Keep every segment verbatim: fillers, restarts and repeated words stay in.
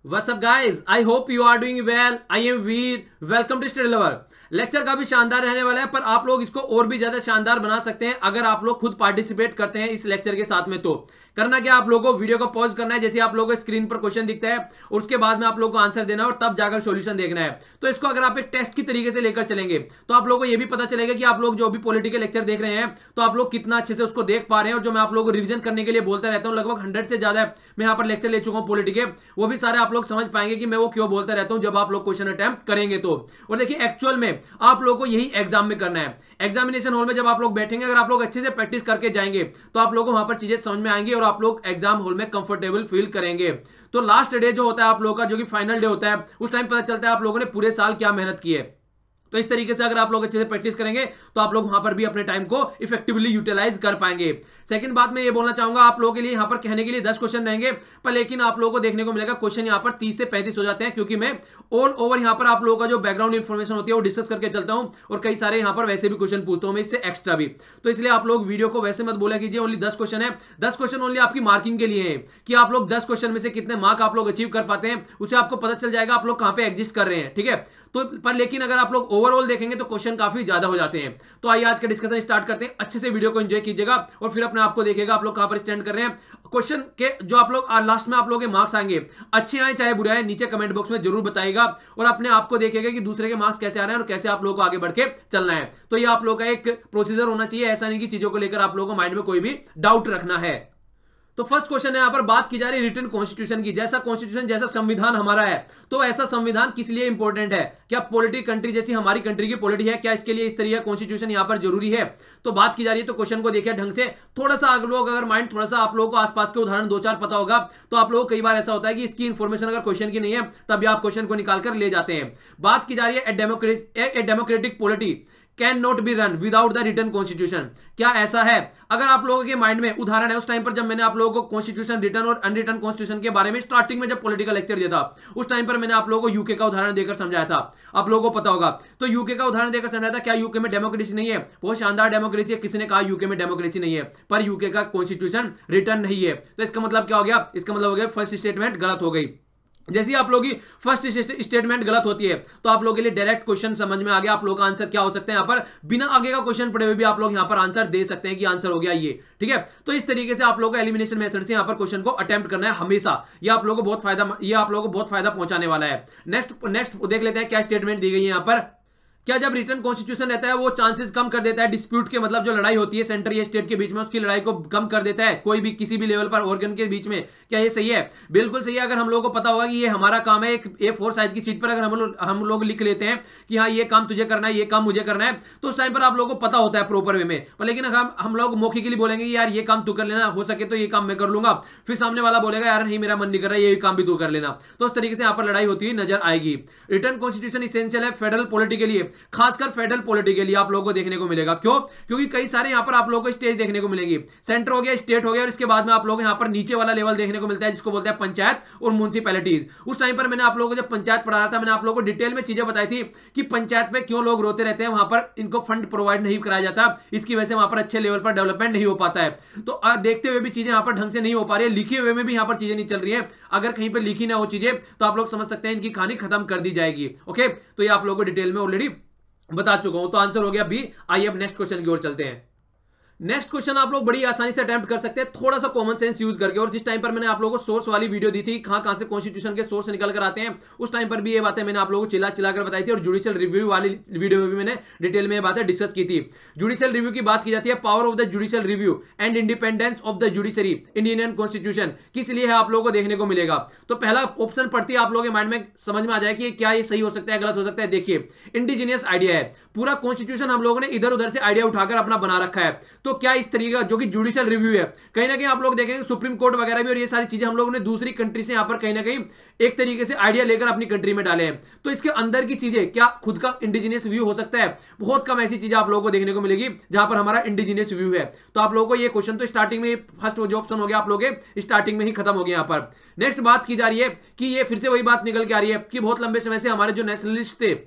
What's up guys? I hope you are doing well. I am Veer. Welcome to Study Lover. Lecture काफी शानदार रहने वाला है, पर आप लोग इसको और भी ज्यादा शानदार बना सकते हैं अगर आप लोग खुद पार्टिसिपेट करते हैं इस लेक्चर के साथ में। तो करना क्या, आप लोगों को वीडियो को पॉज करना है, जैसे आप लोगों को स्क्रीन पर क्वेश्चन दिखता है और उसके बाद में आप लोगों को आंसर देना है और तब जाकर सॉल्यूशन देखना है। तो इसको अगर आप एक टेस्ट की तरीके से लेकर चलेंगे तो आप लोगों को यह भी पता चलेगा कि आप लोग जो भी पॉलिटिकल लेक्चर देख रहे हैं तो आप लोग कितना अच्छे से उसको देख पा रहे हैं। और जो मैं आप लोगों को रिविजन करने के लिए बोलता रहता हूं, लगभग हंड्रेड से ज्यादा मैं यहाँ पर लेक्चर ले चुका हूँ पॉलिटिकल, वो भी सारे आप लोग समझ पाएंगे कि मैं वो क्यों बोलता रहता हूं जब आप लोग क्वेश्चन अटेम्प्ट करेंगे तो। और देखिए एक्चुअल में आप लोगों को यही एग्जाम में करना है। एग्जामिनेशन हॉल में जब आप लोग बैठेंगे, अगर आप लोग अच्छे से प्रैक्टिस करके जाएंगे तो आप लोगों को वहां पर चीजें समझ में आएंगी और आप लोग एग्जाम हॉल में कंफर्टेबल फील करेंगे। तो लास्ट डे जो होता है आप लोगों का, जो कि फाइनल डे होता है, उस टाइम पता चलता है आप लोगों ने पूरे साल क्या मेहनत की है। तो इस तरीके से अगर आप लोग अच्छे से प्रैक्टिस करेंगे तो आप लोग वहां पर भी अपने टाइम को इफेक्टिवली यूटिलाइज कर पाएंगे। सेकंड बात मैं ये बोलना चाहूंगा, आप लोगों के लिए यहां पर कहने के लिए दस क्वेश्चन रहेंगे, पर लेकिन आप लोगों को देखने को मिलेगा क्वेश्चन यहां पर तीस से पैंतीस हो जाते हैं, क्योंकि मैं ऑल ओवर यहां पर आप लोगों का जो बैकग्राउंड इंफॉर्मेशन होती है वो डिस्कस करके चलता हूं और कई सारे यहां पर वैसे भी क्वेश्चन पूछता हूं मैं इससे एक्स्ट्रा भी। तो इसलिए आप लोग वीडियो को वैसे मत बोला कीजिए ओनली दस क्वेश्चन है। दस क्वेश्चन ओनली आपकी मार्किंग के लिए है कि आप लोग दस क्वेश्चन में से कितने मार्क आप लोग अचीव कर पाते हैं, उसे आपको पता चल जाएगा आप लोग कहां पे एग्जिस्ट कर रहे हैं। ठीक है, तो पर लेकिन अगर आप लोग ओवरऑल देखेंगे तो क्वेश्चन काफी ज्यादा हो जाते हैं। तो आइए आज का डिस्कशन स्टार्ट करते हैं। अच्छे से वीडियो को एंजॉय कीजिएगा और फिर अपने आप को देखिएगा आप लोग कहां पर स्टैंड कर रहे हैं। क्वेश्चन के जो आप लोग लास्ट में आप लोगों के मार्क्स आएंगे, अच्छे आए चाहे बुरे आए, नीचे कमेंट बॉक्स में जरूर बताइएगा और अपने आप को देखिएगा कि दूसरे के मार्क्स कैसे आ रहे हैं और कैसे आप लोगों को आगे बढ़ के चलना है। तो ये आप लोग का एक प्रोसीजर होना चाहिए, ऐसा नहीं कि चीजों को लेकर आप लोगों को माइंड में कोई भी डाउट रखना है। तो फर्स्ट क्वेश्चन है, यहां पर बात की जा रही है रिटन कॉन्स्टिट्यूशन की। जैसा कॉन्स्टिट्यूशन जैसा संविधान हमारा है, तो ऐसा संविधान किस लिए इंपॉर्टेंट है? क्या पॉलिटी कंट्री जैसी हमारी कंट्री की पॉलिटी है, क्या इसके लिए इस तरह का कॉन्स्टिट्यूशन यहां पर जरूरी है? तो बात की जा रही है, तो क्वेश्चन को देखिए ढंग से। थोड़ा सा आप लोग अगर माइंड थोड़ा सा आप लोगों को आसपास के उदाहरण दो चार पता होगा तो आप लोगों को कई बार ऐसा होता है कि इसकी इंफॉर्मेशन अगर क्वेश्चन की नहीं है तब आप क्वेश्चन को निकालकर ले जाते हैं। बात की जा रही है a democratic polity can not be run without the written constitution. क्या ऐसा है? अगर आप लोगों के माइंड में उदाहरण है उस टाइम पर जब मैंने आप लोगों को कॉन्स्टिट्यूशन रिटन और अनरिटन कॉन्स्टिट्यूशन के बारे में स्टार्टिंग में जब पॉलिटिकल लेक्चर दिया था, उस टाइम पर मैंने आप लोगों को यूके का उदाहरण देकर समझाया था, आप लोगों को पता होगा। तो यूके का उदाहरण देकर समझाया था, क्या यूके में डेमोक्रेसी नहीं है? बहुत शानदार डेमोक्रेसी है। किसी ने कहा यूके में डेमोक्रेसी नहीं है, पर यूके का कॉन्स्टिट्यूशन रिटन नहीं है। तो इसका मतलब क्या हो गया? इसका मतलब हो गया फर्स्ट स्टेटमेंट गलत हो गई। जैसे आप लोगों की फर्स्ट स्टेटमेंट गलत होती है तो आप लोगों के लिए डायरेक्ट क्वेश्चन समझ में आ गया, आप लोगों का आंसर क्या हो सकते हैं। यहाँ पर बिना आगे का क्वेश्चन पढ़े हुए भी आप लोग यहाँ पर आंसर दे सकते हैं कि आंसर हो गया ये। ठीक है, तो इस तरीके से आप लोगों को एलिमिनेशन मेथड से यहाँ पर क्वेश्चन को अटेम्प्ट करना है हमेशा। ये आप लोगों को बहुत फायदा ये आप लोगों को बहुत फायदा पहुंचाने वाला है। नेक्स्ट नेक्स्ट देख लेते हैं क्या स्टेटमेंट दी गई है यहाँ पर। क्या जब रिटन कॉन्स्टिट्यूशन रहता है वो चांसेस कम कर देता है डिस्प्यूट के, मतलब जो लड़ाई होती है सेंटर या स्टेट के बीच में, उसकी लड़ाई को कम कर देता है कोई भी किसी भी लेवल पर ऑर्गन के बीच में? क्या ये सही है? बिल्कुल सही है। अगर हम लोगों को पता होगा कि ये हमारा काम है, एक ए फोर साइज की शीट पर अगर हम लोग हम लोग लिख लेते हैं कि हाँ ये काम तुझे करना है, ये काम मुझे करना है, तो उस टाइम पर आप लोगों को पता होता है प्रॉपर वे में। पर लेकिन हम हम लोग मौके के लिए बोलेंगे यार ये काम तू कर लेना, हो सके तो ये काम मैं कर लूंगा, फिर सामने वाला बोलेगा यार नहीं मेरा मन नहीं कर रहा, ये काम भी तू कर लेना। तो उस तरीके से यहाँ पर लड़ाई होती हुई नजर आएगी। रिटन कॉन्स्टिट्यूशन इसेंशियल है फेडरल पॉलिटी के लिए, खासकर फेडरल पॉलिटी के लिए आप लोगों को देखने को मिलेगा। क्यों? क्योंकि कई सारे यहां पर आप लोगों को स्टेज देखने को मिलेंगी। सेंटर हो गया, स्टेट हो गया, और इसके बाद में आप लोग यहां पर नीचे वाला लेवल देखने को मिलता है जिसको बोलते हैं पंचायत और म्युनिसिपैलिटीज। उस टाइम पर मैंने आप लोगों को जब पंचायत पढ़ा रहा था, मैंने आप लोगों को डिटेल में चीजें बताई थी कि पंचायत में क्यों लोग रोते रहते हैं, वहां पर इनको फंड प्रोवाइड नहीं कराया जाता, इसकी वजह से वहां पर अच्छे लेवल पर डेवलपमेंट नहीं हो पाता है। तो देखते हुए भी चीजें यहां पर ढंग से नहीं हो पा रही है, लिखे हुए में भी यहां पर चीजें नहीं चल रही है। अगर कहीं पर लिखी ना हो चीजें तो आप लोग समझ सकते हैं इनकी कहानी खत्म कर दी जाएगी। ओके, तो ये आप लोगों को डिटेल में ऑलरेडी बता चुका हूं। तो आंसर हो गया बी। आइए अब नेक्स्ट क्वेश्चन की ओर चलते हैं। नेक्स्ट क्वेश्चन आप लोग बड़ी आसानी से अटेम्प्ट कर सकते हैं थोड़ा सा कॉमन सेंस यूज करके। और जिस टाइम पर मैंने आप लोगों को सोर्स वाली वीडियो दी थी, कहां कहां से कॉन्स्टिट्यूशन के सोर्स निकल कर आते हैं, उस टाइम पर भी ये बातें मैंने आप लोगों को चिल्ला चिल्ला कर बताई थी। और जुडिशियल रिव्यू वाली वीडियो में भी मैंने डिटेल में ये बातें डिस्कस की थी। जुडिशियल रिव्यू की बात की जाती है, power of the judicial review and independence of the judiciary in Indian constitution किस लिए है आप लोगों को देखने को मिलेगा। तो पहला ऑप्शन पढ़ती है आप लोगों के माइंड में समझ में आ जाए कि क्या ये सही हो सकता है गलत हो सकता है। देखिए इंडिजीनियस आइडिया है, पूरा कॉन्स्टिट्यूशन हम लोगों ने इधर उधर से आइडिया उठाकर अपना बना रखा है। तो क्या इस तरीके जो कि जुडिशियल रिव्यू है, कहीं ना कहीं आप लोग देखेंगे सुप्रीम कोर्ट वगैरह भी और ये सारी चीजें हम लोगों ने दूसरी कंट्री से यहां पर कहीं ना कहीं एक तरीके से आइडिया लेकर अपनी कंट्री में डाले हैं। तो इसके अंदर की चीजें क्या खुद का इंडिजिनियस व्यू हो सकता है? बहुत कम ऐसी चीजें आप लोगों को देखने को मिलेगी जहां पर हमारा इंडिजिनियस व्यू है। तो आप लोगों को ये क्वेश्चन तो स्टार्टिंग में फर्स्ट जो ऑप्शन हो गया आप लोगों के स्टार्टिंग में ही खत्म हो गया। यहां पर नेक्स्ट बात की जा रही है कि ये फिर से वही बात निकल के आ रही है कि बहुत लंबे समय से हमारे जो नेशनलिस्ट थे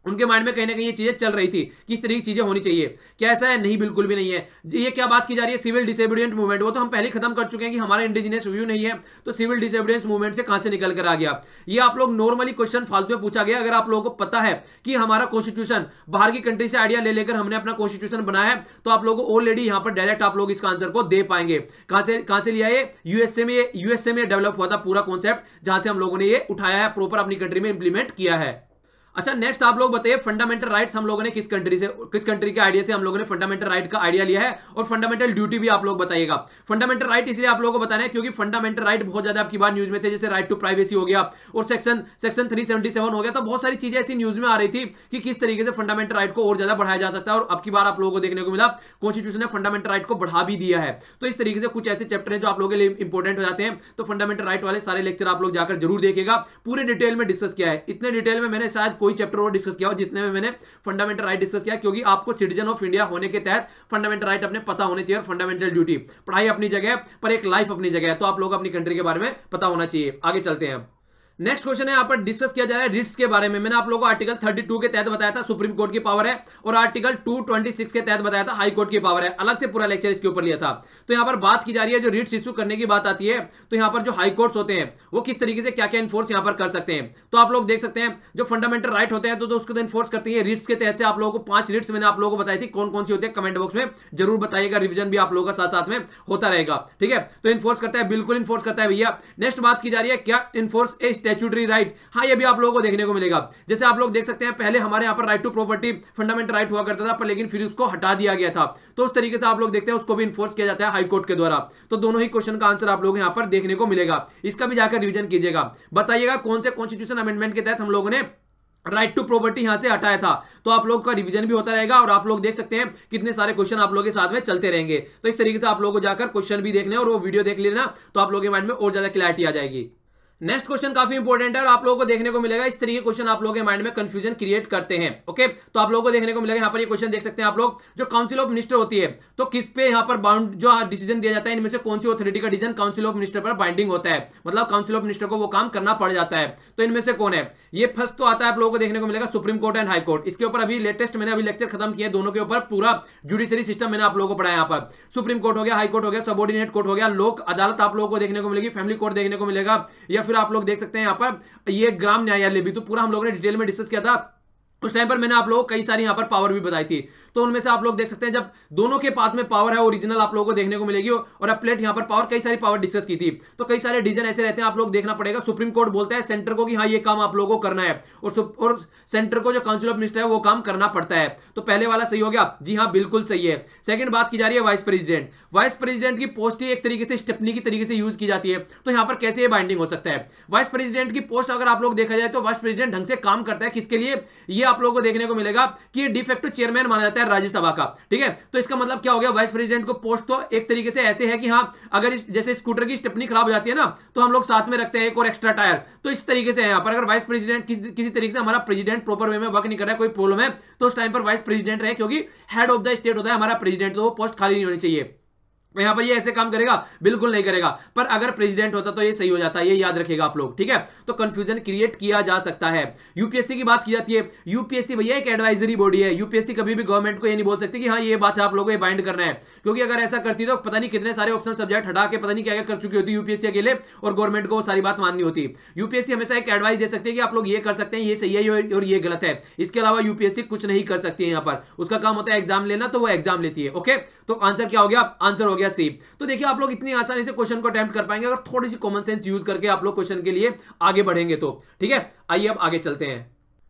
उनके माइंड में कहीं ना कहीं ये चीजें चल रही थी कि इस तरह की चीजें होनी चाहिए। क्या ऐसा है? नहीं, बिल्कुल भी नहीं है। ये क्या बात की जा रही है? सिविल डिसोबीडिएंट मूवमेंट, वो तो हम पहले खत्म कर चुके हैं कि हमारा इंडिजिनियस व्यू नहीं है, तो सिविल डिसोबीडिएंस मूवमेंट से कहां से निकल कर आ गया? ये आप लोग नॉर्मली क्वेश्चन फालतू में पूछा गया। अगर आप लोगों को पता है कि हमारा कॉन्स्टिट्यूशन बाहर की कंट्री से आइडिया ले लेकर हमने अपना कॉन्स्टिट्यूशन बनाया है, तो आप लोगों को ऑलरेडी यहां पर डायरेक्ट आप लोग इसका आंसर को दे पाएंगे। कहां से कहां से लिया? ये यूएसए में यूएसए में डेवलप हुआ था पूरा कॉन्सेप्ट, जहां से हम लोगों ने ये उठाया है, प्रॉपर अपनी कंट्री में इंप्लीमेंट किया है। अच्छा, नेक्स्ट आप लोग बताइए फंडामेंटल राइट्स हम लोगों ने किस कंट्री से किस कंट्री के आइडिया से हम लोगों ने फंडामेंटल राइट का आइडिया लिया है, और फंडामेंटल ड्यूटी भी आप लोग बताइएगा। फंडामेंटल राइट इसलिए आप लोगों को बताना है क्योंकि फंडामेंटल राइट बहुत ज्यादा आपकी बार न्यूज में थे, जैसे राइट टू प्राइवेसी हो गया और section section three seventy seven हो गया। तो बहुत सारी चीजें ऐसी न्यूज में आ रही थी कि किस तरीके से फंडामेंटल राइट को और ज्यादा बढ़ाया जा सकता है, और अब की बार आप लोगों को देखने को मिला कॉन्स्टिट्यूशन ने फंडामेंटल राइट को बढ़ा भी दिया है। तो इस तरीके से कुछ ऐसे चैप्टर हैं जो आप लोगों के लिए इंपॉर्टेंट हो जाते हैं। तो फंडामेंटल राइट वाले सारे लेक्चर आप लोग जाकर जरूर देखिएगा, पूरे डिटेल में डिस्कस किया है। इतने डिटेल में मैंने शायद कोई चैप्टर और डिस्कस किया जितने में मैंने फंडामेंटल राइट डिस्कस किया, क्योंकि आपको सिटीजन ऑफ इंडिया होने के तहत फंडामेंटल राइट अपने पता होने चाहिए। और फंडामेंटल ड्यूटी, पढ़ाई अपनी जगह पर एक लाइफ अपनी जगह है, तो आप लोग अपनी कंट्री के बारे में पता होना चाहिए। आगे चलते हैं। नेक्स्ट क्वेश्चन है यहाँ पर डिस्कस किया जा रहा है रिट्स के बारे में। मैंने आप लोगों को आर्टिकल बत्तीस के तहत बताया था सुप्रीम कोर्ट की पावर है, और आर्टिकल दो सौ छब्बीस के तहत बताया था हाई कोर्ट की पावर है। अलग से पूरा लेक्चर इसके ऊपर लिया था। तो यहाँ पर बात की जा रही है जो रिट्स इशू करने की बात आती है, तो यहाँ पर जो हाई कोर्ट्स होते हैं वो किस तरीके से क्या क्या इन्फोर्स यहाँ पर कर सकते हैं। तो आप लोग देख सकते हैं जो फंडामेंटल राइट होते हैं तो, तो उसको इन्फोर्स करती है रिट्स के तहत से। आप लोगों को पांच रिट्स मैंने आप लोगों को बताई थी, कौन कौन सी होती है कमेंट बॉक्स में जरूर बताइएगा, रिविजन भी आप लोगों का साथ साथ में होता रहेगा। ठीक है, तो इन्फोर्स करता है, बिल्कुल इन्फोर्स करता है भैया। नेक्स्ट बात की जा रही है क्या इन्फोर्स ए स्टैट्यूटरी राइट। हाँ, ये भी आप लोगों को देखने को मिलेगा। जैसे आप लोग देख सकते हैं पहले हमारे यहाँ पर right to property fundamental right हुआ करता था, पर लेकिन फिर उसको हटा दिया गया था। तो उस तरीके से आप लोग देखते हैं उसको भी इन्फोर्स किया जाता है हाई कोर्ट के द्वारा। तो दोनों ही क्वेश्चन का आंसर आप लोग यहाँ पर देखने को मिलेगा। इसका भी जाकर रिवीजन कीजिएगा, बताइएगा कौन से कॉन्स्टिट्यूशन अमेंडमेंट के तहत हम लोगों ने राइट टू प्रॉपर्टी यहां से हटाया था। तो आप लोग का रिवीजन भी होता रहेगा, और आप लोग देख सकते हैं कितने सारे क्वेश्चन आप लोगों के साथ में चलते रहेंगे। तो इस तरीके से आप लोगों को जाकर क्वेश्चन भी देखने और वो वीडियो देख लेना, तो आप लोगों के माइंड में और ज्यादा क्लैरिटी आ जाएगी। नेक्स्ट क्वेश्चन काफी इंपॉर्टेंट है और आप लोगों को देखने को मिलेगा इस तरीके क्वेश्चन आप लोगों के माइंड में कंफ्यूजन क्रिएट करते हैं। ओके, तो आप लोगों को देखने को मिलेगा यहाँ पर ये क्वेश्चन देख सकते हैं आप लोग, जो काउंसिल ऑफ मिनिस्टर होती है तो किस पे यहाँ पर बाउंड जो डिसीजन दिया जाता है, इनमें से कौन सी ऑथोरिटी का डिसीजन काउंसिल ऑफ मिनिस्टर पर बाइंडिंग होता है, मतलब काउंसिल ऑफ मिनिस्टर को वो काम करना पड़ जाता है। तो इनमें से कौन है? ये फर्स्ट तो आता है आप लोगों को देखने को मिलेगा supreme court and high court. इसके ऊपर अभी लेटेस्ट मैंने अभी लेक्चर खत्म किया, दोनों के ऊपर पूरा जुडिशरी सिस्टम मैंने आप लोगों को पढ़ाया। यहाँ पर सुप्रीम कोर्ट हो गया, हाई कोर्ट हो गया, सबऑर्डिनेट कोर्ट हो गया, लोक अदालत आप लोगों को देखने को मिलेगी, फैमिली कोर्ट देखने को मिलेगा, या फिर आप लोग देख सकते हैं यहाँ पर ये ग्राम न्यायालय भी। तो पूरा हम लोगों ने डिटेल में डिस्कस किया था उस टाइम पर। मैंने आप लोगों को कई सारी यहाँ पर पावर भी बताई थी। तो उनमें से आप लोग देख सकते हैं जब दोनों के पास में पावर है ओरिजिनल आप लोगों को देखने को मिलेगी, और अपलेट यहाँ पर पावर कई सारी पावर डिस्कस की थी। तो कई सारे डिसीजन ऐसे रहते हैं आप लोग देखना पड़ेगा। सुप्रीम कोर्ट बोलता है सेंटर को कि हाँ ये काम आप लोगों को करना है, और, और सेंटर को जो काउंसिल ऑफ मिनिस्टर है वो काम करना पड़ता है। तो पहले वाला सही हो गया, जी हाँ बिल्कुल सही है। सेकंड बात की जा रही है वाइस प्रेसिडेंट। वाइस प्रेसिडेंट की पोस्ट ही एक तरीके से स्टेपनी की तरीके से यूज की जाती है। तो यहाँ पर कैसे ये बाइंडिंग हो सकता है? वाइस प्रेसिडेंट की पोस्ट अगर आप लोग देखा जाए तो वाइस प्रेसिडेंट ढंग से काम करता है किसके लिए, ये आप लोगों को देखने को मिलेगा कि डिफेक्टिव चेयरमैन माना जाता है राज्यसभा का। ठीक है, तो इसका मतलब क्या हो गया, वाइस प्रेसिडेंट को पोस्ट तो एक तरीके से ऐसे है कि हाँ अगर इस जैसे स्कूटर की स्टेपनी खराब हो जाती है ना, तो हम लोग साथ में रखते हैं एक और एक्स्ट्रा टायर। तो इस तरीके से यहाँ पर अगर वाइस प्रेसिडेंट किसी किसी तरीके से हमारा प्रेसिडेंट प्रॉपर वे में वर्क नहीं कर रहा है, कोई प्रॉब्लम है, तो उस टाइम पर वाइस प्रेसिडेंट रहे, क्योंकि हेड ऑफ द स्टेट होता है हमारा प्रेसिडेंट, तो वो पोस्ट खाली नहीं होनी चाहिए। यहां पर ये ऐसे काम करेगा? बिल्कुल नहीं करेगा। पर अगर प्रेसिडेंट होता तो ये सही हो जाता है, ये याद रखिएगा आप लोग। ठीक है, तो कंफ्यूजन क्रिएट किया जा सकता है। यूपीएससी की बात की जाती है, यूपीएससी भैया एक एडवाइजरी बॉडी है। यूपीएससी कभी भी गवर्नमेंट को ये नहीं बोल सकती कि हाँ ये बात है आप लोगों को ये बाइंड करना है, क्योंकि अगर ऐसा करती तो पता नहीं कितने सारे ऑप्शनल सब्जेक्ट हटा के पता नहीं क्या क्या कर चुकी होती यूपीएससी अकेले, और गवर्नमेंट को वो सारी बात माननी होती। यूपीएससी हमेशा एक एडवाइस दे सकती है कि आप लोग ये कर सकते हैं, ये सही है और ये गलत है। इसके अलावा यूपीएससी कुछ नहीं कर सकती है। यहाँ पर उसका काम होता है एग्जाम लेना, तो वो एग्जाम लेती है। ओके, तो आंसर क्या हो गया? आंसर हो गया सी। तो देखिए आप लोग इतनी आसानी से क्वेश्चन को अटेम्प्ट कर पाएंगे अगर थोड़ी सी कॉमन सेंस यूज करके आप लोग क्वेश्चन के लिए आगे बढ़ेंगे तो। ठीक है, आइए अब आगे चलते हैं।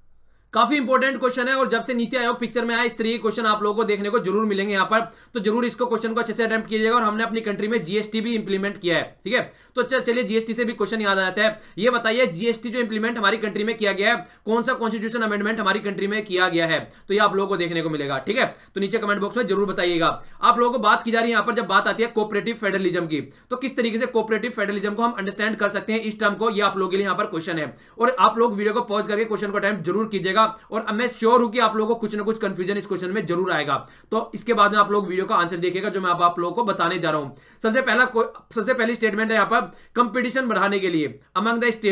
काफी इंपॉर्टेंट क्वेश्चन है, और जब से नीति आयोग पिक्चर में आया इस तरह के क्वेश्चन आप लोगों को देखने को जरूर मिलेंगे यहाँ पर। तो जरूर इसको क्वेश्चन को अच्छे से अटेम्प्ट कीजिएगा। और हमने अपनी कंट्री में जीएसटी भी इंप्लीमेंट किया है। ठीक है, तो चलिए जीएसटी से भी क्वेश्चन याद आ जाता है। ये बताइए जीएसटी जो इंप्लीमेंट हमारी कंट्री में किया गया है, कौन सा कॉन्स्टिट्यूशन अमेंडमेंट हमारी कंट्री में किया गया है? तो ये आप लोगों को देखने को मिलेगा। ठीक है, तो नीचे कमेंट बॉक्स में जरूर बताइएगा। आप लोगों को बात की जा रही है यहाँ पर जब बात आती है कोऑपरेटिव फेडरलिज्म की, तो किस तरीके से कोऑपरेटिव फेडरलिज्म को हम अंडरस्टैंड कर सकते हैं इस टर्म को, ये आप लोगों के लिए यहाँ पर क्वेश्चन है। और आप लोग वीडियो को पॉज करके क्वेश्चन को अटेम्प्ट जरूर कीजिएगा, और मैं श्योर हूं कि आप लोगों को कुछ ना कुछ कंफ्यूजन इस क्वेश्चन में जरूर आएगा। तो इसके बाद में आप लोग वीडियो का आंसर देखिएगा जो मैं आप, आप लोगों को बताने जा रहा हूं। सबसे पहला सबसे पहली स्टेटमेंट है यहाँ पर, कंपटीशन बढ़ाने के लिए अमंग द स्टेट्स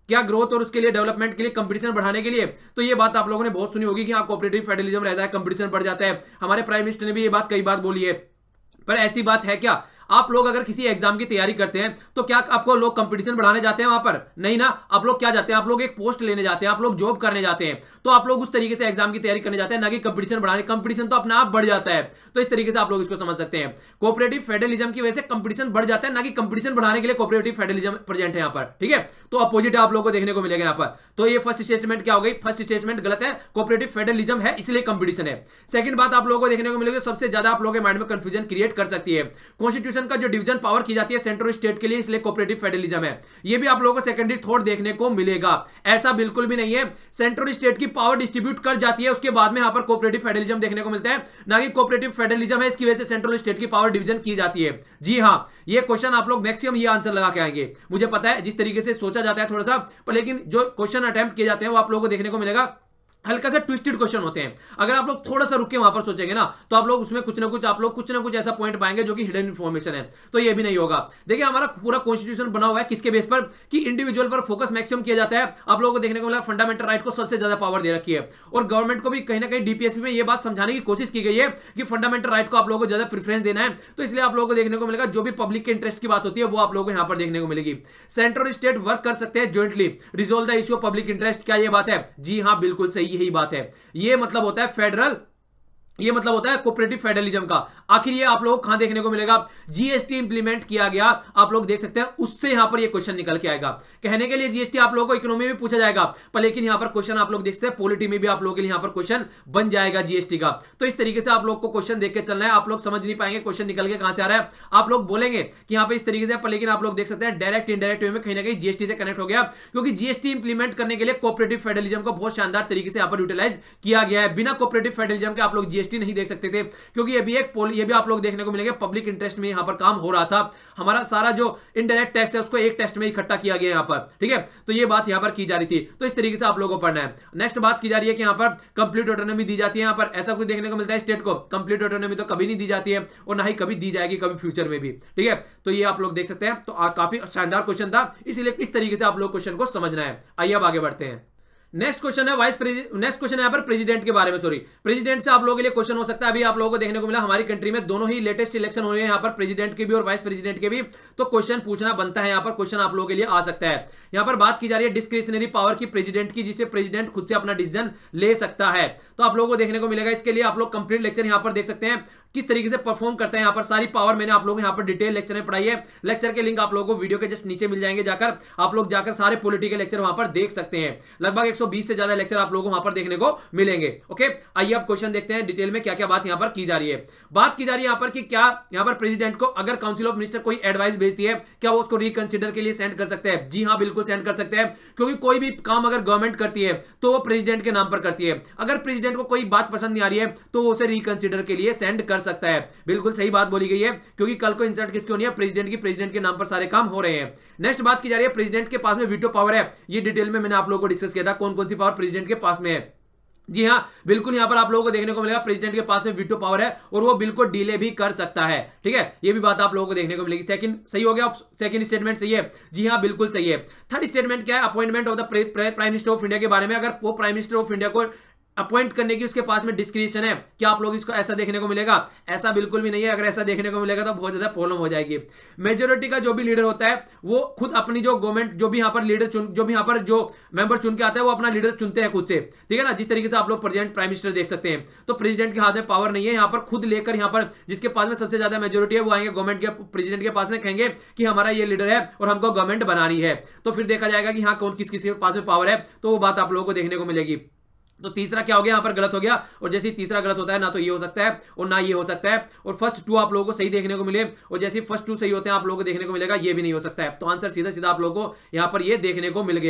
क्या ग्रोथ और उसके लिए डेवलपमेंट के लिए कंपटीशन बढ़ाने के लिए? तो ये बात आप लोगों ने बहुत सुनी होगी कि हाँ कोऑपरेटिव फेडरलिज्म रहता है, कंपटीशन बढ़ जाता है। हमारे प्राइम मिनिस्टर ने भी ये बात कई बार बोली है, पर ऐसी बात है क्या? आप लोग अगर किसी एग्जाम की तैयारी करते हैं तो क्या आपको लोग कंपटीशन बढ़ाने जाते हैं वहां पर? नहीं ना। आप लोग क्या जाते हैं? आप लोग एक पोस्ट लेने जाते हैं, आप लोग जॉब करने जाते हैं, तो आप लोग उस तरीके से एग्जाम की तैयारी करने जाते हैं, ना कि कंपटीशन बढ़ाने। कंपटीशन तो अपने आप बढ़ जाता है। तो इस तरीके से आप लोग इसको समझ सकते हैं। कोऑपरेटिव फेडरलिज्म की वजह से कंपटीशन बढ़ जाता है, ना कि कंपटीशन बढ़ाने के लिए कोऑपरेटिव फेडरलिज्म प्रेजेंट है यहाँ पर। ठीक है, तो अपोजिट आप लोगों को देखने को मिलेगा यहाँ पर। तो ये फर्स्ट स्टेटमेंट क्या हो गई? फर्स्ट स्टेटमेंट गलत है, कोऑपरेटिव फेडरलिज्म है इसलिए कंपटीशन है। सेकंड बात आप लोगों को देखने को मिलेगी, सबसे ज्यादा आप लोगों के माइंड में कंफ्यूजन क्रिएट कर सकती है। कॉन्स्टिट्यूशन का जो डिवीजन पावर की जाती है सेंट्रल स्टेट के लिए, इसलिए कोऑपरेटिव फेडरलिज्म है। ये भी आप लोगों को सेकेंडरी थॉट देखने को मिलेगा। ऐसा बिल्कुल भी नहीं है, सेंट्रल स्टेट की पावर डिस्ट्रीब्यूट कर जाती है, उसके बाद में यहां पर कोऑपरेटिव फेडरलिज्म देखने को मिलता है, ना कि कोऑपरेटिव फेडरलिज्म है इसकी वजह से सेंट्रल स्टेट की पावर डिवीजन की जाती है। जी हां, ये क्वेश्चन आप लोग मैक्सिमम ये आंसर लगा के आएंगे, मुझे पता है जिस तरीके से सोचा जाता है थोड़ा सा, पर लेकिन जो क्वेश्चन अटेम्प्ट किए जाते हैं वो आप लोगों को देखने को मिलेगा हल्का सा ट्विस्टेड क्वेश्चन होते हैं। अगर आप लोग थोड़ा सा रुक के वहां पर सोचेंगे ना, तो आप लोग उसमें कुछ ना कुछ आप लोग कुछ ना कुछ ऐसा पॉइंट पाएंगे जो कि हिडन इन्फॉर्मेशन है। तो ये भी नहीं होगा। देखिए हमारा पूरा कॉन्स्टिट्यूशन बना हुआ है किसके बेस पर? कि इंडिविजुअल पर फोकस मैक्सिमम किया जाता है। आप लोगों को देखने को मिला फंडामेंटल राइट को सबसे ज्यादा पावर दे रखी है, और गवर्नमेंट को भी कहीं ना कहीं डीपीएसपी में यह बात समझाने की कोशिश की गई है कि फंडामेंटल राइट को आप लोगों को ज्यादा प्रेफरेंस देना है। तो इसलिए आप लोगों को देखने को मिलेगा जो भी पब्लिक के इंटरेस्ट की बात होती है वो आप लोगों को यहां पर देखने को मिलेगी। सेंट्रल स्टेट वर्क कर सकते हैं jointly resolve the issue of public interest. क्या यह बात है? जी हां, बिल्कुल सही, यही बात है। ये मतलब होता है फेडरल, ये मतलब होता है कोऑपरेटिव फेडरलिज्म का। आखिर ये आप लोगों को कहां देखने को मिलेगा? जीएसटी इंप्लीमेंट किया गया, आप लोग देख सकते हैं, उससे यहां पर ये क्वेश्चन निकल के आएगा। कहने के लिए जीएसटी आप लोगों को इकोनॉमी में पूछा जाएगा, पर लेकिन यहां पर क्वेश्चन आप लोग देख सकते हैं पॉलिटी में भी आप लोगों के लिए यहां पर क्वेश्चन बन जाएगा जीएसटी का। तो इस तरीके से आप लोग को क्वेश्चन देख के चलना है। आप लोग समझ नहीं पाएंगे क्वेश्चन निकल के कहां से आ रहा है, आप लोग बोलेंगे कि यहां पर इस तरीके से, पर लेकिन आप लोग देख सकते हैं डायरेक्ट इनडायरेक्ट वे में कहीं ना कहीं जीएसटी से कनेक्ट हो गया, क्योंकि जीएसटी इंप्लीमेंट करने के लिए कोऑपरेटिव फेडरलिज्म को बहुत शानदार तरीके से यहां पर यूटिलाइज किया गया है। बिना कोऑपरेटिव फेडरलिज्म के आप लोग जीएसटी नहीं देख सकते थे, क्योंकि ये भी एक पोल, ये भी आप लोग देखने को मिलेंगे पब्लिक इंटरेस्ट में यहां पर काम हो रहा था। हमारा सारा जो इनडायरेक्ट टैक्स है उसको एक टेस्ट में इकट्ठा किया गया यहां पर। ठीक है, तो ये बात यहां पर की जा रही थी। तो इस तरीके से आप लोगों को पढ़ना है। नेक्स्ट बात की जा रही है कि यहां पर कंप्लीट ऑटोनॉमी दी जाती है। यहां पर ऐसा कुछ देखने को मिलता है स्टेट को कंप्लीट ऑटोनॉमी तो कभी नहीं दी जाती है, और ना ही कभी दी जाएगी कभी फ्यूचर में भी। ठीक है, तो ये आप लोग देख सकते हैं। तो काफी शानदार क्वेश्चन था, इसलिए इस तरीके से आप लोग क्वेश्चन को समझना है। आइए अब आगे बढ़ते हैं। नेक्स्ट क्वेश्चन है वाइस प्रेसिडेंट, नेक्स्ट क्वेश्चन है यहाँ पर प्रेसिडेंट के बारे में। सॉरी, प्रेसिडेंट से आप लोगों के लिए क्वेश्चन हो सकता है। अभी आप लोगों को देखने को मिला हमारी कंट्री में दोनों ही लेटेस्ट इलेक्शन हो रहे हैं यहाँ पर, प्रेसिडेंट के भी और वाइस प्रेसिडेंट के भी। तो क्वेश्चन पूछना बनता है यहाँ पर, क्वेश्चन आप लोगों के लिए आ सकता है। यहाँ पर बात की जा रही है डिस्क्रिशनरी पावर की प्रेसिडेंट की, जिससे प्रेसिडेंट खुद से अपना डिसीजन ले सकता है। तो आप लोगों को देखने को मिलेगा, इसके लिए आप लोग कंप्लीट लेक्चर यहाँ पर देख सकते हैं किस तरीके से परफॉर्म करते हैं। यहाँ पर सारी पावर मैंने आप लोगों को यहाँ पर डिटेल लेक्चर में पढ़ाई है। लेक्चर के लिंक आप लोगों को वीडियो के जस्ट नीचे मिल जाएंगे, जाकर आप लोग जाकर सारे पॉलिटिकल लेक्चर वहां पर देख सकते हैं। लगभग एक सौ बीस से ज्यादा लेक्चर आप लोगों को वहां पर देखने को मिलेंगे। ओके, आइए अब क्वेश्चन देखते हैं डिटेल में क्या क्या बात यहाँ पर की जा रही है। बात की जा रही है यहाँ पर कि क्या यहाँ पर प्रेसिडेंट को अगर काउंसिल ऑफ मिनिस्टर कोई एडवाइस भेजती है, क्या वो उसको रिकंसिडर के लिए सेंड कर सकते हैं? जी हाँ, बिल्कुल सेंड कर सकते हैं, क्योंकि कोई भी काम अगर गवर्नमेंट करती है तो वो प्रेसिडेंट के नाम पर करती है। अगर प्रेसिडेंट को कोई बात पसंद नहीं आ रही है तो वो उसे रिकंसिडर के लिए सेंड कर सकता है। बिल्कुल सही बात बोली गई है, क्योंकि कल को इंसल्ट किसकी होनी है? प्रेसिडेंट की। प्रेसिडेंट के नाम पर सारे काम हो रहे हैं। नेक्स्ट बात की जा रही है प्रेसिडेंट के पास में वीटो पावर है। ये डिटेल में मैंने आप लोगों को डिस्कस किया था कौन कौन सी पावर प्रेसिडेंट के पास में है। जी हाँ, बिल्कुल यहां पर आप लोगों को देखने को मिलेगा प्रेसिडेंट के पास में वीटो पावर है, और वो बिल्कुल डिले भी कर सकता है। ठीक है, ये भी बात आप लोगों को देखने को मिलेगी। सेकंड सही हो गया, सेकंड स्टेटमेंट सही है। जी हाँ, बिल्कुल सही है। थर्ड स्टेटमेंट क्या है? Appointment of the prime minister of India के बारे में। अगर वो प्राइम मिनिस्टर ऑफ इंडिया को अपॉइंट करने की उसके पास में डिस्क्रिशन है, क्या आप लोग इसको ऐसा देखने को मिलेगा? ऐसा बिल्कुल भी नहीं है। अगर ऐसा देखने को मिलेगा तो बहुत ज्यादा प्रॉब्लम हो जाएगी। मेजोरिटी का जो भी लीडर होता है वो खुद अपनी जो गवर्नमेंट जो भी यहाँ पर लीडर चुन जो भी यहाँ पर जो मेंबर चुन के आता है वो अपना लीडर चुनते हैं खुद से। ठीक है ना, जिस तरीके से आप लोग प्रेजेंट प्राइम मिनिस्टर देख सकते हैं। तो प्रेसिडेंट के हाथ में पावर नहीं है, यहाँ पर खुद लेकर यहाँ पर जिसके पास में सबसे ज्यादा मेजोरिटी है वो आएंगे गवर्नमेंट के प्रेसिडेंट के पास में, कहेंगे कि हमारा ये लीडर है और हमको गवर्नमेंट बनानी है। तो फिर देखा जाएगा कि हाँ कौन किस किस के पास में पावर है, तो वो बात आप लोगों को देखने को मिलेगी। तो तीसरा क्या हो गया? यहाँ पर गलत हो गया, और जैसे तीसरा गलत होता है ना तो ये हो सकता है और ना ये हो सकता है, और फर्स्ट टू आप लोगों को सही देखने को मिले, और जैसे फर्स्ट टू सही होते हैं आप लोगों को देखने को मिलेगा ये भी नहीं हो सकता है। तो आंसर सीधा सीधा आप लोगों को यहाँ पर ये देखने को मिल गया।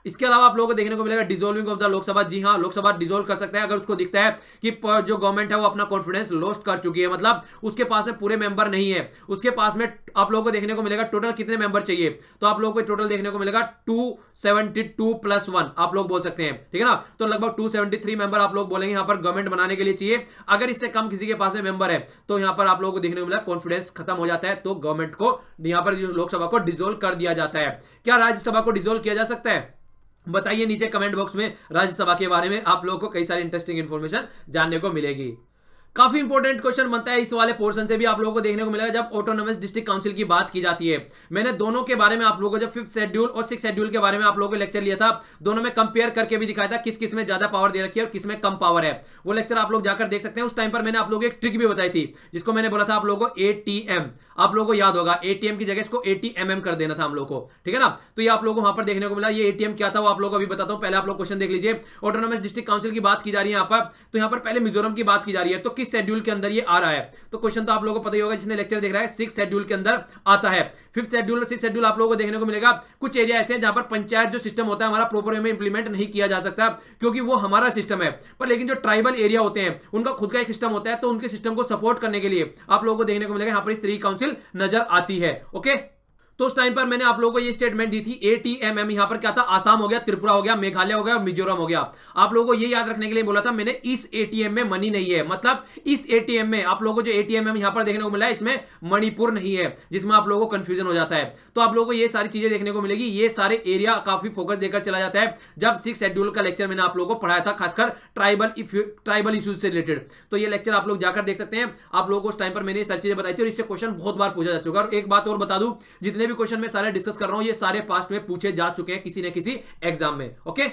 इसके अलावा आप लोगों को देखने को मिलेगा डिसॉल्विंग ऑफ द लोकसभा। जी हाँ, लोकसभा डिसॉल्व कर सकता है अगर उसको दिखता है कि जो गवर्नमेंट है वो अपना कॉन्फिडेंस लॉस्ट कर चुकी है, मतलब उसके पास में पूरे मेंबर नहीं है, उसके पास में आप लोगों को देखने को मिलेगा टोटल कितने मेंबर चाहिए, तो आप लोगों को टोटल देखने को मिलेगा two seventy two plus one आप लोग बोल सकते हैं, ठीक है ना। तो लगभग टू सेवेंटी थ्री मेंबर आप लोग बोलेंगे यहां पर गवर्नमेंट बनाने के लिए चाहिए। अगर इससे कम किसी के पास में मेंबर है तो यहां पर आप लोगों को देखने को मिला कॉन्फिडेंस खत्म हो जाता है, तो गवर्नमेंट को यहां पर जो लोकसभा को डिसॉल्व कर दिया जाता है। क्या राज्यसभा को डिसॉल्व किया जा सकता है? बताइए नीचे कमेंट बॉक्स में। राज्यसभा के बारे में आप लोगों को कई सारी इंटरेस्टिंग इंफॉर्मेशन जानने को मिलेगी। काफी इंपॉर्टेंट क्वेश्चन बनता है इस वाले पोर्शन से भी आप लोगों को देखने को मिलेगा जब ऑटोनोमस डिस्ट्रिक्ट काउंसिल की बात की जाती है। मैंने दोनों के बारे में आप लोगों को जब फिफ्थ शेड्यूल और सिक्स शेड्यूल के बारे में आप लोगों को लेक्चर लिया था, दोनों में कंपेयर करके भी दिखाया था किस किस में ज्यादा पावर दे रखी है और किस में कम पावर है। वो लेक्चर आप लोग जाकर देख सकते हैं। उस टाइम पर मैंने आप लोगों को एक ट्रिक भी बताई थी जिसको मैंने बोला था आप लोगों को एटीएम, आप लोगों को याद होगा एटीएम की जगह इसको एटीएमएम कर देना था हम लोग को, ठीक है ना। तो ये आप लोगों को वहां पर देखने को मिला। ये एटीएम क्या था वो आप लोगों को अभी बताता हूं, पहले आप लोग क्वेश्चन देख लीजिए। ऑटोनोमस डिस्ट्रिक्ट काउंसिल की बात की जा रही है यहाँ पर, तो यहाँ पर पहले मिजोरम की बात की जा रही है, तो किस शेड्यूल के अंदर ये आ रहा है? तो क्वेश्चन तो आप लोगों को पता ही होगा, जिसने लेक्चर देख रहा है, सिक्स शेड्यूल के अंदर आता है। फिफ्थ शेड्यूल और सिक्स शेड्यूल आप लोगों को देखने को मिलेगा कुछ एरिया ऐसे हैं जहां पर पंचायत जो सिस्टम होता है हमारा प्रॉपर वे में इंप्लीमेंट नहीं किया जा सकता क्योंकि वो हमारा सिस्टम है, पर लेकिन जो ट्राइबल एरिया होते हैं उनका खुद का एक सिस्टम होता है, तो उनके सिस्टम को सपोर्ट करने के लिए आप लोगों को देखने को मिलेगा यहां पर इस तरीके काउंसिल नजर आती है। ओके, तो उस टाइम पर मैंने आप लोगों को ये स्टेटमेंट दी थी एटीएमएम, यहां पर क्या था, आसाम हो गया, त्रिपुरा हो गया, मेघालय हो गया और मिजोरम हो गया। आप लोगों को ये याद रखने के लिए बोला था मैंने इस एटीएम में मनी नहीं है, मतलब इस एटीएम में आप लोगों को जो एटीएमएम यहां पर देखने को मिला है इसमें मणिपुर नहीं है, जिसमें आप लोगों को कंफ्यूजन हो जाता है। तो आप लोगों को ये सारी चीजें देखने को मिलेगी, ये सारे एरिया काफी फोकस देकर चला जाता है जब सिक्स शेड्यूल का लेक्चर मैंने आप लोगों को पढ़ाया था, खासकर ट्राइबल ट्राइबल इश्यूज से रिलेटेड। तो ये लेक्चर आप लोग जाकर देख सकते हैं। आप लोगों को उस टाइम पर मैंने ये सारी चीजें बताई थी और इससे क्वेश्चन बहुत बार पूछा जा चुका है। और एक बात और बता दूं, जितने भी क्वेश्चन में सारे डिस्कस कर रहा हूं ये सारे पास्ट में पूछे जा चुके हैं किसी न किसी एग्जाम में। ओके,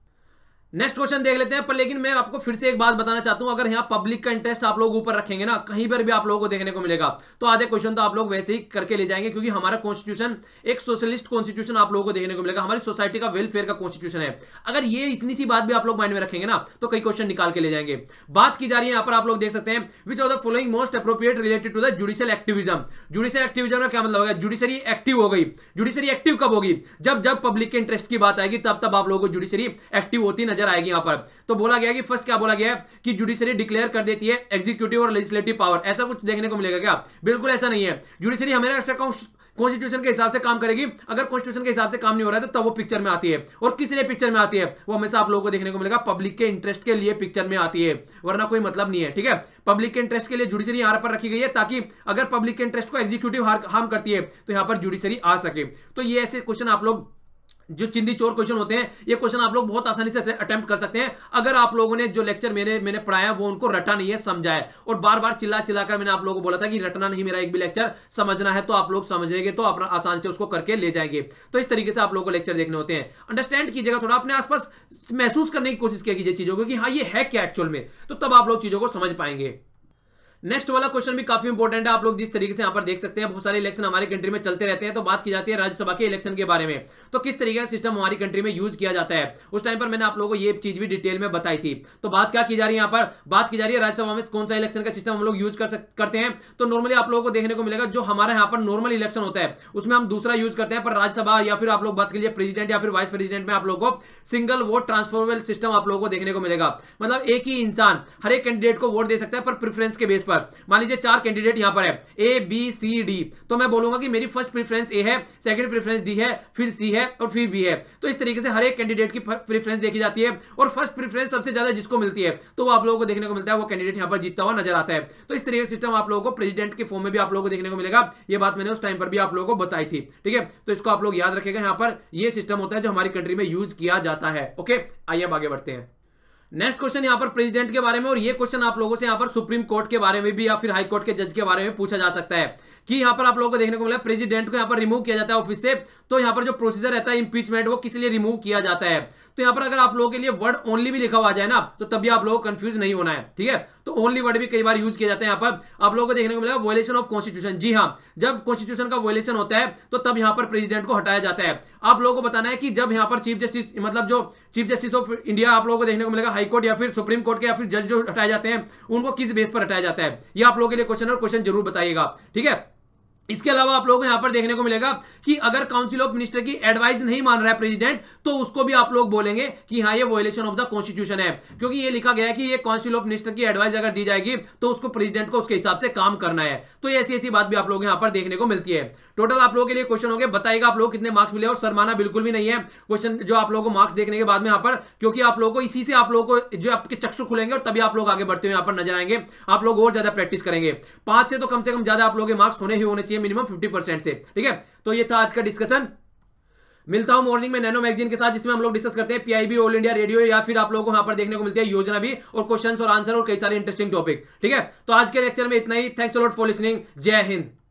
नेक्स्ट क्वेश्चन देख लेते हैं। पर लेकिन मैं आपको फिर से एक बात बताना चाहता हूं, अगर यहां पब्लिक का इंटरेस्ट आप लोग ऊपर रखेंगे ना, कहीं पर भी आप लोगों को देखने को मिलेगा तो आधे क्वेश्चन तो आप लोग वैसे ही करके ले जाएंगे, क्योंकि हमारा कॉन्स्टिट्यूशन एक सोशलिस्ट कॉन्स्टिट्यूशन आप लोगों को देखने को मिलेगा, हमारी सोसाइटी का वेलफेयर का कॉन्स्टिट्यूशन है। अगर ये इतनी सी बात भी आप लोग माइंड में रखेंगे ना तो कई क्वेश्चन निकाल के ले जाएंगे। बात की जा रही है यहां पर, आप लोग देख सकते हैं which of the following most appropriate related to the judicial activism. Judicial activism का क्या मतलब होगा? जुडिशरी एक्टिव हो गई। जुडिशरी एक्टिव कब होगी? जब जब पब्लिक के इंटरेस्ट की बात आएगी तब तब आप लोगों को जुडिशरी एक्टिव होती नजर आएगी यहां पर। तो बोला गया कि फर्स्ट क्या बोला गया है कि जुडिशरी डिक्लेयर कर देती है एग्जीक्यूटिव और लेजिस्लेटिव पावर। ऐसा कुछ देखने को मिलेगा क्या? बिल्कुल ऐसा नहीं है। जुडिशरी हमेशा कॉन्स्टिट्यूशन के हिसाब से काम करेगी। अगर कॉन्स्टिट्यूशन के हिसाब से काम नहीं हो रहा है तो तब वो पिक्चर में आती है। और किस लिए पिक्चर में आती है? वो हमेशा आप लोगों को देखने को मिलेगा पब्लिक के इंटरेस्ट के लिए पिक्चर में आती है, वरना कोई मतलब नहीं है। ठीक है, पब्लिक के इंटरेस्ट के लिए जुडिशरी यहां पर रखी गई है ताकि अगर पब्लिक के इंटरेस्ट को एग्जीक्यूटिव हार्म करती है तो यहां पर जुडिशरी आ सके। तो ये ऐसे क्वेश्चन आप लोग जो चिंदी चोर क्वेश्चन होते हैं, ये क्वेश्चन आप लोग बहुत आसानी से अटेम्प्ट कर सकते हैं अगर आप लोगों ने जो लेक्चर मैंने मैंने पढ़ाया वो उनको रटा नहीं है, समझा है। और बार बार चिल्ला चिल्लाकर मैंने आप लोगों को बोला था कि रटना नहीं, मेरा एक भी लेक्चर समझना है, तो आप लोग समझेंगे तो अपना आसान से उसको करके ले जाएंगे। तो इस तरीके से आप लोगों को लेक्चर देखने होते हैं। अंडरस्टैंड कीजिएगा, थोड़ा अपने आसपास महसूस करने की कोशिश किया कीजिए चीजों को कि हाँ ये है क्या एक्चुअल में, तो तब आप लोग चीजों को समझ पाएंगे। नेक्स्ट वाला क्वेश्चन भी काफी इंपॉर्टेंट है। आप लोग जिस तरीके से यहां पर देख सकते हैं बहुत सारे इलेक्शन हमारी कंट्री में चलते रहते हैं, तो बात की जाती है राज्यसभा के इलेक्शन के बारे में, तो किस तरीके का सिस्टम हमारी कंट्री में यूज किया जाता है। उस टाइम पर मैंने आप लोगों को ये चीज भी डिटेल में बताई थी। तो बात क्या की जा रही है, यहां पर बात की जा रही है राज्यसभा में कौन सा इलेक्शन का सिस्टम हम लोग यूज कर सक, करते हैं। तो नॉर्मली आप लोगों को देखने को मिलेगा जो हमारे यहाँ पर नॉर्मल इलेक्शन होता है उसमें हम दूसरा यूज करते हैं, पर राज्यसभा या फिर आप लोग बात कीजिए प्रेसिडेंट या फिर वाइस प्रेसिडेंट में आप लोगों को सिंगल वोट ट्रांसफरेबल सिस्टम आप लोगों को देखने को मिलेगा। मतलब एक ही इंसान हर एक कैंडिडेट को वोट दे सकता है पर प्रेफरेंस के बेस पर। मान लीजिए चार कैंडिडेट यहां पर है ए बी सी डी, तो मैं बोलूंगा कि मेरी फर्स्ट प्रेफरेंस ए है, सेकंड प्रेफरेंस डी है, फिर सी है और फिर बी है। तो इस तरीके से हर एक कैंडिडेट की प्रेफरेंस देखी जाती है और फर्स्ट प्रेफरेंस सबसे ज्यादा जिसको मिलती है तो वो आप लोगों को देखने को मिलता है, वो कैंडिडेट यहां पर जीतता हुआ नजर आता है। तो इस तरीके से सिस्टम आप लोगों को प्रेसिडेंट के फॉर्म में भी आप लोगों को देखने को मिलेगा। ये बात मैंने उस टाइम पर भी आप लोगों को बताई थी। ठीक है, तो इसको आप लोग याद रखेगा, यहां पर ये सिस्टम होता है जो हमारी कंट्री में यूज किया जाता है। ओके, आइए अब आगे बढ़ते हैं। नेक्स्ट क्वेश्चन यहां पर प्रेसिडेंट के बारे में, और ये क्वेश्चन आप लोगों से यहां पर सुप्रीम कोर्ट के बारे में भी या फिर हाई कोर्ट के जज के बारे में पूछा जा सकता है कि यहां पर आप लोगों को देखने को मिला प्रेसिडेंट को यहां पर रिमूव किया जाता है ऑफिस से, तो यहां पर जो प्रोसीजर रहता है इंपीचमेंट वो किस लिए रिमूव किया जाता है। तो यहां पर अगर आप लोगों के लिए वर्ड ओनली भी लिखा हुआ आ जाए ना तो तभी आप लोगों को कंफ्यूज नहीं होना है। ठीक है, तो ओनली वर्ड भी कई बार यूज किया जाता है। यहां पर आप लोगों को देखने को मिलेगा वायलेशन ऑफ कॉन्स्टिट्यूशन। जी हां, जब कॉन्स्टिट्यूशन का वायलेशन होता है तो तब यहां पर प्रेसिडेंट को हटाया जाता है। आप लोगों को बताना है कि जब यहां पर चीफ जस्टिस मतलब जो चीफ जस्टिस ऑफ इंडिया आप लोगों को देखने को मिलेगा हाई कोर्ट या फिर सुप्रीम कोर्ट के या फिर जज जो हटाए जाते हैं उनको किस बेस पर हटाया जाता है, ये आप लोगों के लिए क्वेश्चन और क्वेश्चन जरूर बताइएगा। ठीक है, इसके अलावा आप लोगों को यहां पर देखने को मिलेगा कि अगर काउंसिल ऑफ मिनिस्टर की एडवाइस नहीं मान रहा है प्रेसिडेंट, तो उसको भी आप लोग बोलेंगे कि हाँ ये वोलेशन ऑफ द कॉन्स्टिट्यूशन है, क्योंकि ये लिखा गया है कि ये काउंसिल ऑफ मिनिस्टर की एडवाइस अगर दी जाएगी तो उसको प्रेसिडेंट को उसके हिसाब से काम करना है। तो ऐसी ऐसी बात भी आप लोग यहां पर देखने को मिलती है। टोटल आप लोगों के लिए क्वेश्चन हो गए, बताइएगा आप लोग कितने मार्क्स मिले। और शर्माना बिल्कुल भी नहीं है क्वेश्चन जो आप लोगों को मार्क्स देखने के बाद में यहां पर, क्योंकि आप लोगों को इसी से आप लोगों को जो आपके चक्षु खुलेंगे और तभी आप लोग आगे बढ़ते हुए यहां पर नजर आएंगे। आप लोग और ज्यादा प्रैक्टिस करेंगे, पांच से तो कम से कम ज्यादा आप लोगों के मार्क्स होने ही होने चाहिए, मिनिमम फिफ्टी परसेंट से। ठीक है, तो ये था आज का डिस्कशन। मिलता हूं मॉर्निंग में नैनो मैगजीन के साथ, जिसमें हम लोग डिस्कस करते हैं पीआईबी, ऑल इंडिया रेडियो, या फिर आप लोगों को यहां पर देखने को मिलती है योजना भी, और क्वेश्चंस और आंसर और कई सारे इंटरेस्टिंग टॉपिक। ठीक है, तो आज के लेक्चर में इतना ही। Thanks a lot for listening. जय हिंद।